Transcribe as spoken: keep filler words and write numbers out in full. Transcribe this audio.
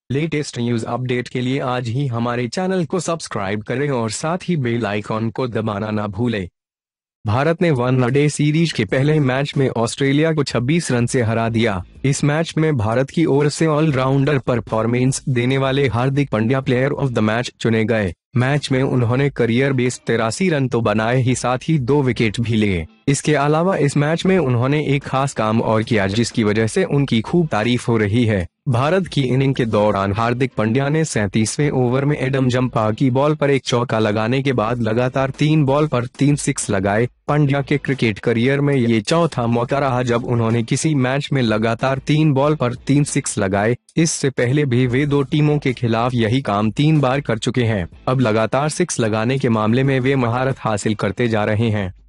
Latest news update के लिए आज ही हमारे चैनल को सब्सक्राइब करें और साथ ही बेल आइकॉन को दबाना ना भूलें। भारत ने वनडे सीरीज के पहले मैच में ऑस्ट्रेलिया को छब्बीस रन से हरा दिया। इस मैच में भारत की ओर से ऑलराउंडर परफॉर्मेंस देने वाले Hardik Pandya player of the match चुने गए। मैच में उन्होंने करियर बेस तिरासी रन तो बनाए ही, साथ ही दो विकेट भी लिए। इसके अलावा इस मैच में उन्होंने एक खास काम और किया जिसकी वजह से उनकी खूब तारीफ हो रही है। भारत की इनिंग के दौरान हार्दिक पांड्या ने सैंतीसवें ओवर में एडम जंपा की बॉल पर एक चौका लगाने के बाद लगातार तीन बॉल पर तीन सिक्स लगाए। पांड्या के क्रिकेट करियर में ये चौथा मौका रहा जब उन्होंने किसी मैच में लगातार तीन बॉल पर तीन सिक्स लगाए। इससे पहले भी वे दो टीमों के खिलाफ यही काम तीन बार कर चुके हैं। अब लगातार सिक्स लगाने के मामले में वे महारत हासिल करते जा रहे हैं।